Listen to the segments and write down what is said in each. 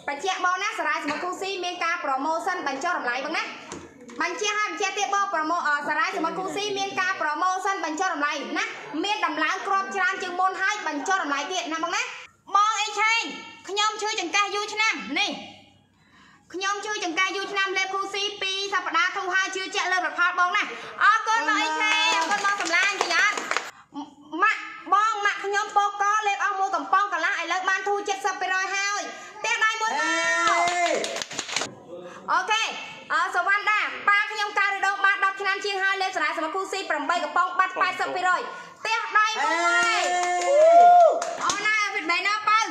បញ្ជាក់បងណាសារ៉ាសមុទ្រគូស៊ីមានការប្រម៉ូសិនបញ្ចុះតម្លៃបងណាបញ្ជាក់ឲ្យបញ្ជាក់ទៀតបងប្រម៉ូសារ៉ាសមុទ្រគូស៊ីមានការប្រម៉ូសិនបញ្ចុះតម្លៃណាមានតម្លើងគ្រាប់ច្រើនជាងមុនហើយបញ្ចុះតម្លៃទៀតណាបងណាបងអីឆេងខ្ញុំជួយចង្កេះយូរឆ្នាំនេះខ្ញុំជួយចង្កេះយូរឆ្នាំលេបគូស៊ី2សប្តាហ៍ធូរហើយជឿជាក់លើប្រផលបងណាអរគុណបងអីឆេងអរគុណបងសម្លាញ់ប្រយ័ត្នម៉ាក់បងម៉ាក់ខ្ញុំពោកលេបអស់មួយកំប៉ុងកន្លះឥឡូវបានធូរ70%ហើយផ្ទះដៃមួយមកអូខេសវណ្ណដាប៉ាខ្ញុំកើតរដូវបាន10ឆ្នាំជាងហើយលេបសារ៉ាសមុទ្រគូស៊ី8កំប៉ុងបាត់80%ផ្ទះដៃមួយអូនណាវិតបែណាបើ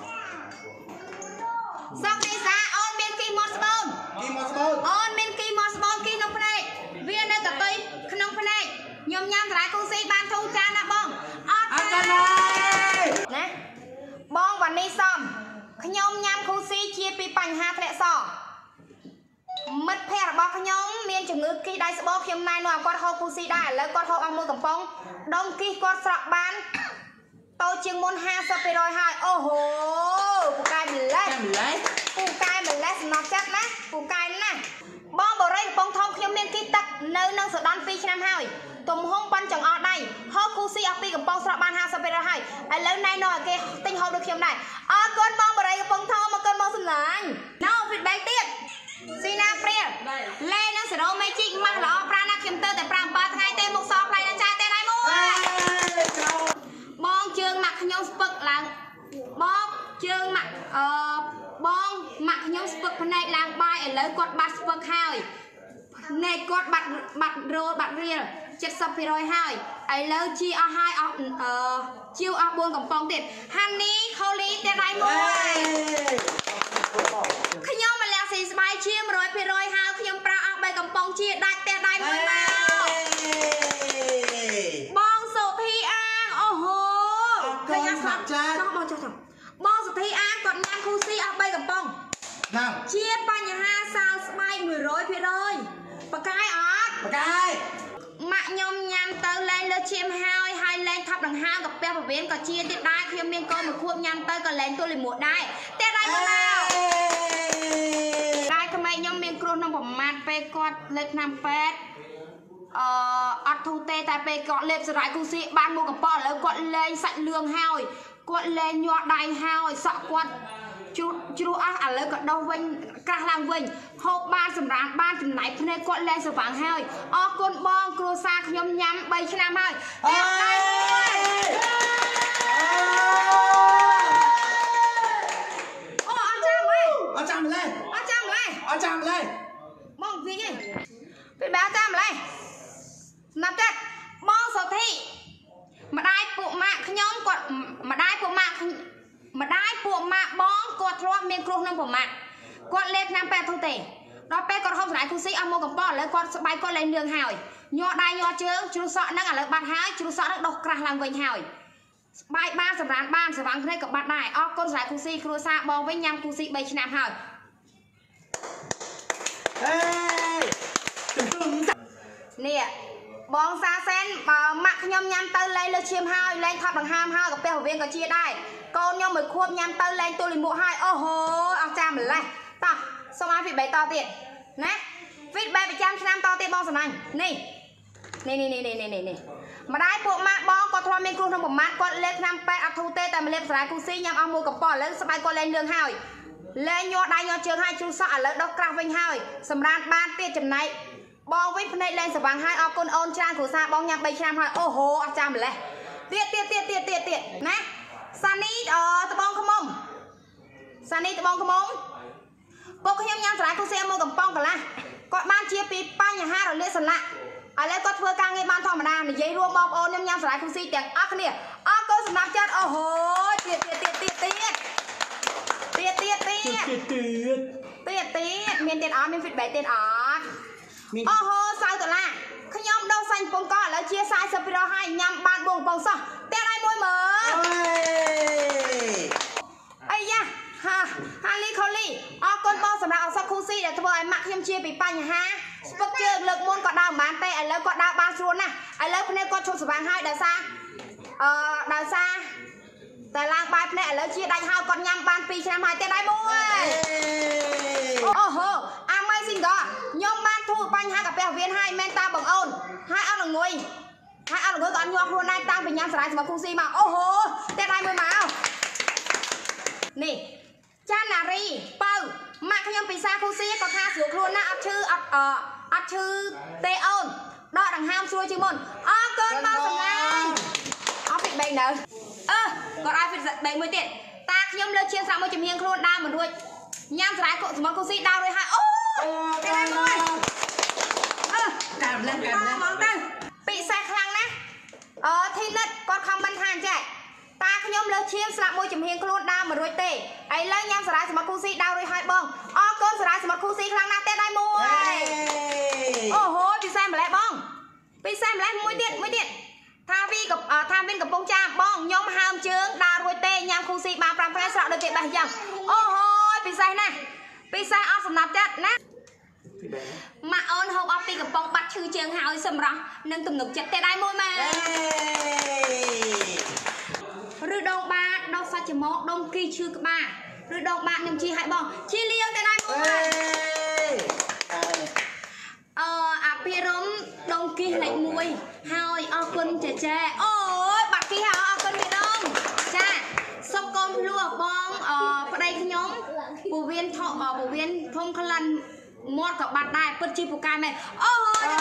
សុកនីសាអូនមានគីម៉ូតស្បូនអូនមានគីម៉ូតស្បូនគីក្នុងភ្នែកវានៅកតុយក្នុងភ្នែកខ្ញុំញ៉ាំសារ៉ាគូស៊ីបានធូរចានណាបងអត់ទេណាបងវ៉ានីសំខ្ញុំញ៉ាំគូស៊ីជាពីបញ្ហាធ្លាក់សមិត្តភ័ក្តិរបស់ខ្ញុំមានជំងឺគីដៃស្បោខ្ញុំណែនាំគាត់ហូបគូស៊ីដែរឥឡូវគាត់ហូបអស់មួយកំប៉ុងដុំគីគាត់ស្រក់បានតូចជាងមុន50%ហើយអូហូពូកែម្លេះពូកែម្លេះសំណប់ចិត្តណាពូកែណាបងបរិយកំប៉ុងធំខ្ញុំមានគីទឹកនៅនឹងសូដន2ឆ្នាំហើយទំហំប៉ុនចង្អុលដៃហូបគូស៊ីអស់ពីកំប៉ុងស្រក់បាន50%ហើយឥឡូវណែនាំឲ្យគេទិញហូបដូចខ្ញុំដែរអរគុណបងបរិយកំប៉ុងធំអរគុណបងសំឡាញ់ណូ feedback ទៀតស៊ីណាព្រាលលេនឹងសេរ៉ូមេជីកម៉ាស់ល្អប្រាណាខ្ញុំទៅតែ5 7ថ្ងៃទេមុខសផ្លៃនឹងចាទេដៃមួយបងជើងម៉ាក់ខ្ញុំស្ពឹកឡើងបងជើងម៉ាក់បងម៉ាក់ខ្ញុំស្ពឹកភ្នែកឡើងបាយឥឡូវគាត់បាត់ស្ពឹកហើយភ្នែកគាត់បាត់រោបាត់រៀល70%ហើយឥឡូវជីអស់ហើយអស់ជីវអស់4កំប៉ុងទៀតហានីខូលីទៀតដៃមួយខ្ញុំមកលាក់ស៊ីស្បាយជា100%ហើយខ្ញុំប្រើអស់3កំប៉ុងជាដាច់ផ្ទះដៃមួយមកបងសុធីអាងអូហូឃើញអត់ស្លាប់ចាបងចុះបងសុធីអាងគាត់ញ៉ាំគូស៊ីអស់3កំប៉ុងជាបញ្ហាសើស្បែក100%បកាយអត់បកាយម៉ាក់ខ្ញុំញ៉ាំទៅលែងលើឈាមហើយលែងថាប់ដង្ហើមកាពះពវៀនក៏ជាទៀតដែរខ្ញុំមានកូនមួយខួបញ៉ាំទៅក៏លែងទួលលិមួដែរតែដៃមកតែក្មេងខ្ញុំមានគ្រោះក្នុងប្រមាថពេលគាត់លេបថ្នាំពេទ្យអត់ធូរទេតែពេលគាត់លេបសារ៉ាយគូស៊ីបានមួយកំប៉ុងឥឡូវគាត់លែងសាច់លឿងហើយគាត់លែងញ័រដៃហើយសក់គាត់ជ្រុះអស់ឥឡូវក៏ដោះវិញក្រាស់ឡើងវិញហូបបានសម្រានបានចំណៃភ្នែកគាត់លែងស្វាងហើយអរគុណបងគ្រួសារខ្ញុំញ៉ាំ3ឆ្នាំហើយតែដៃមួយអូអត់ចាំម្លេះបងវិញឯងពេលបែរចាំម្លេះស្នាប់ចិត្តបងសុធីម្ដាយពួកម៉ាក់ខ្ញុំគាត់ម្ដាយពួកម៉ាក់បងគាត់ធ្លាប់មានគ្រោះនឹងប្រមាថគាត់លេបឆ្នាំពេទ្យធូរទេដល់ពេលគាត់ហូបសារ៉ាយគូស៊ីអស់មួយកំប៉ុងឥឡូវគាត់ស្បែកគាត់លែងលឿងហើយញ័រដៃញ័រជើងជ្រុះសក់ហ្នឹងឥឡូវបាត់ហើយជ្រុះសក់ហ្នឹងដុសក្រាស់ឡើងវិញហើយស្បែកបានសម្រានបានស្វាងភ្នែកក៏បាត់ដែរអរគុណសារ៉ាយគូស៊ីគ្រួសារបងវិញញ៉ាំគូស៊ី3ឆ្នាំហើយនេះបងសាសែនម៉ាក់ខ្ញុំញ៉ាំទៅលែងលើឈាមហើយលែងថាប់ដង្ហើមហើយកាពះពវៀនក៏ជាដែរកូនខ្ញុំមួយខួបញ៉ាំទៅលែងទួលលិមួកហើយអូហូអស់ចាំម្លេះតោះសូមឲ្យ feedback តទៀតណា feedback ប្រចាំឆ្នាំតទៀតបងសំណាញ់នេះម្ដាយពួកម៉ាក់បងគាត់ធ្លាប់មានគ្រោះក្នុងប្រមាថគាត់លេបថ្នាំពេទ្យអត់ធូរទេតែមកលេបសារ៉ាយគូស៊ីញ៉ាំអស់មួយកំប៉ុងឥឡូវស្បែកគាត់លែងលឿងហើយលែងញ័រដៃញ័រជើងហើយជ្រុះសក់ឥឡូវដុសក្រាស់វិញហើយសម្រានបានទៀតចំណែកបងវិញភ្នែកលែងស្វាងហើយអរគុណអូនច្រើនគ្រួសារបងញ៉ាំ3ឆ្នាំហើយអូហូអត់ចាំម្លេះទៀតណាសានីត្បូងខ្មុំពុកខ្ញុំញ៉ាំសារ៉ាយគូស៊ីមួយកំប៉ុងកន្លះគាត់បានជាពីបញ្ហារលាកសន្លាក់ឥឡូវគាត់ធ្វើការងារបានធម្មតានិយាយរួមបងប្អូនខ្ញុំញ៉ាំសារ៉ាយគូស៊ីទាំងអស់គ្នាអរគុណសម្រាប់ចិត្តអូហូទៀតមានទៀតអត់មាន feedback ទៀតអត់អូហូសៅដុល្លារខ្ញុំដោះសាញ់ពងកឥឡូវជា40%ហើយញ៉ាំបាន4កំប៉ុងសោះតែដៃមួយមើលអីយ៉ាហាលីខូលីអរគុណបងសម្រាប់ឱសថគូស៊ីដែលធ្វើឲ្យម៉ាក់ខ្ញុំជាពីបញ្ហាស្ពឹកជើងលើកមុនក៏ដើរមិនបានទេឥឡូវគាត់ដើរបានស្រួលណាស់ឥឡូវភ្នែកគាត់ឈប់ស្វាងហើយដោយសារតែឡើងបាយភ្នាក់ឥឡូវជាដាច់ហៅគាត់ញ៉ាំបាន2ឆ្នាំហើយទេដៃមួយអូហូ Amazing God ខ្ញុំបានធូរបញ្ហាកាពះវៀនហើយមែនតាបងអូនហើយអត់ល្ងុយហើយអត់ល្ងុយក៏អត់ញាប់ខ្លួនឯងតាំងពីញ៉ាំសារាយសម្រាប់គូស៊ីមកអូហូទេដៃមួយមកនេះចាណារីបើម៉ាក់ខ្ញុំពិសាគូស៊ីក៏ថាស្រួលខ្លួនណាអត់ឈឺអត់ឈឺទេអូនដកដង្ហើមស្រួលជាងមុនអរគុណបងសម្លាញ់អត់ពីបែកនៅគាត់ឲ្យពីបែកមួយទៀតតាខ្ញុំលើជាងស្រាប់មួយជំនាញខ្លួនដើរមិនរួចញ៉ាំស្រាយសម្រាប់គូស៊ីដើររួចហើយអូទេដៃមួយតាមឡើងមកទៅពិសេសខ្លាំងណាស់ធីនិតគាត់ខមមិនថាអញ្ចឹងតាខ្ញុំលើឈាមស្លាប់មួយជំនាញខ្លួនដើរមិនរួចទេឥឡូវញ៉ាំសារាយសម្រាប់គូស៊ីដើររួចហើយបងអរគុណសារាយសម្រាប់គូស៊ីខ្លាំងណាស់ទេដៃមួយអូហូពិសេសម្លេះបងពិសេសម្លេះមួយទៀតថាវីកំពុងចាំបងខ្ញុំហើមជើងដើររួចទេញ៉ាំគូស៊ីបាន5ថ្ងៃស្រក់ដូចគេបេះយ៉ាងអូហូពិសេសណាស់ពិសេសអត់សំណាប់ចិត្តណាម៉ាក់អូនហូបអស់ពីកំប៉ុងបាត់ឈឺជើងហើយសម្រាប់នឹងទំនុកចិត្តទេដៃមួយម៉ែឬដងបាតដងសាច់ច្រមុះដងគីឈឺក្បាលឬដងបាតខ្ញុំជីឲ្យបងជីលៀងទេដៃមួយអភិរមដងគីលេខ1ហើយអរគុណចាចាអូយបាត់គីហើយអរគុណពីដងចាសុំកូនភ្លោះបងប្តីខ្ញុំពូវៀនធំក្លិនមាត់ក៏បាត់ដែរពិតជាពូកែមែនអូយចា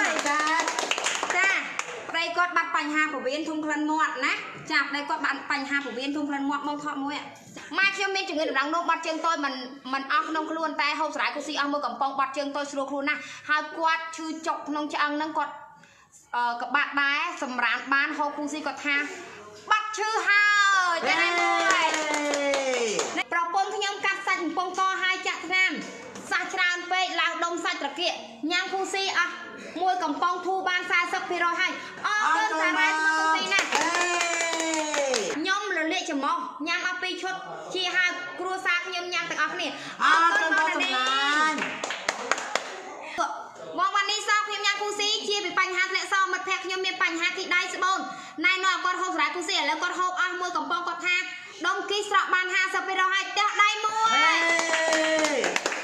ប្តីគាត់បាត់បញ្ហាពូវៀនធំក្លិនមាត់ណាចាប្តីគាត់បាត់បញ្ហាពូវៀនធំក្លិនមាត់មកថតមួយម៉ែខ្ញុំមានជំងឺដង្ដៅនោមបាត់ជើងតូចមិនអស់ក្នុងខ្លួនតែហូបសារាយគូស៊ីអស់មួយកំប៉ុងបាត់ជើងតូចស្រួលខ្លួនណាស់ហើយគាត់ឈឺចុកក្នុងឆ្អឹងហ្នឹងគាត់ក៏បាក់ដែរសម្រានបានហូបគូស៊ីគាត់ថាបាត់ឈឺហើយតែមួយប្រពន្ធខ្ញុំកាត់សាច់កំប៉ុងកហើយចាក់ថ្នាំសាច់ច្រើនពេកឡើងដុំសាច់ត្រគាកញ៉ាំគូស៊ីអស់មួយកំប៉ុងធូរបាន 40% ហើយអរគុណសារាយស្មគូស៊ីណាខ្ញុំរលាកច្រមុះញ៉ាំអស់2ឈុតជាហើយគ្រួសារខ្ញុំញ៉ាំទាំងអស់គ្នាអរគុណបងណាបងវ៉ានីសោខ្ញុំញ៉ាំគូស៊ីជាពីបញ្ហាធ្លាក់សមិត្តភក្តិខ្ញុំមានបញ្ហាគីដៃស្បូនណែនាំគាត់ហូបសារាយគូស៊ីឥឡូវគាត់ហូបអស់មួយកំប៉ុងគាត់ថាដុំគីស្រក់បាន 50% ហើយផ្ទះដៃមួយ